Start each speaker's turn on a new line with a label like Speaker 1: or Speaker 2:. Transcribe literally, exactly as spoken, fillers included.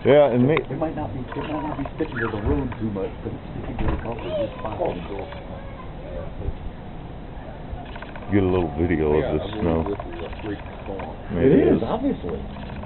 Speaker 1: Yeah, and me.
Speaker 2: It might not be, it might not be sticking to the road too much, but it's sticking to the culvert just fine.
Speaker 1: Get a little video
Speaker 3: Yeah,
Speaker 1: of the
Speaker 3: I believe
Speaker 1: snow.
Speaker 3: this is a freak storm.
Speaker 1: Maybe
Speaker 2: It is, obviously.